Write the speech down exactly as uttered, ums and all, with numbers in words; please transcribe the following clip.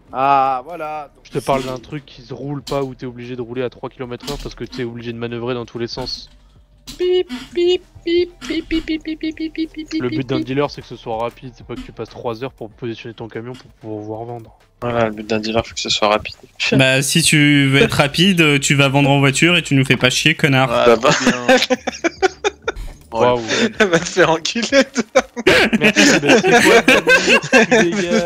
Ah, voilà. Je te parle d'un truc qui se roule pas où t'es obligé de rouler à trois kilomètres heure parce que t'es obligé de manœuvrer dans tous les sens. Pip, pip, pip, pip, pip, pip, pip, pip, pip, pip, pip, Le but d'un pip. dealer c'est que ce soit rapide, c'est pas que tu passes trois heures pour positionner ton camion pour pouvoir vendre. Voilà, le but d'un dealer, faut que ce soit rapide. Bah, si tu veux être rapide, tu vas vendre en voiture et tu nous fais pas chier, connard. Bah, Ouais, bah. trop bien. Bon, Waouh. Elle va te faire enculer. Merci, bah, c'est quoi, Dani? Tu dégages.